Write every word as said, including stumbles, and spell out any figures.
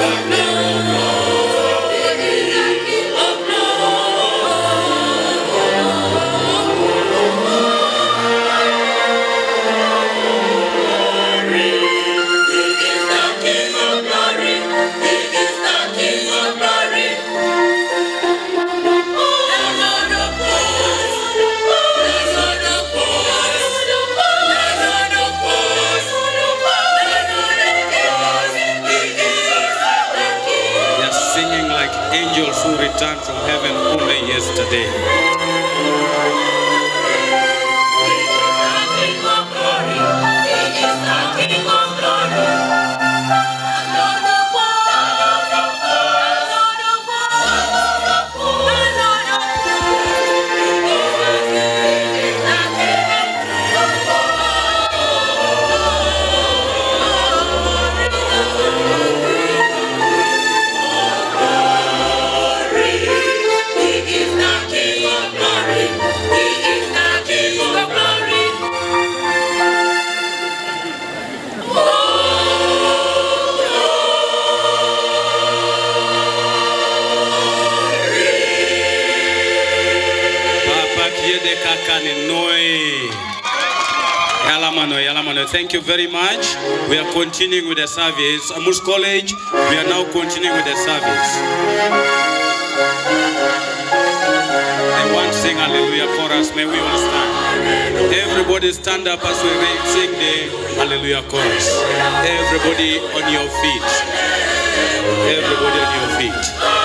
Angels who returned from heaven only yesterday. Thank you very much. We are continuing with the service. Amos College, we are now continuing with the service. I want to sing Hallelujah chorus. May we all stand. Everybody stand up as we sing the Hallelujah chorus. Everybody on your feet. Everybody on your feet.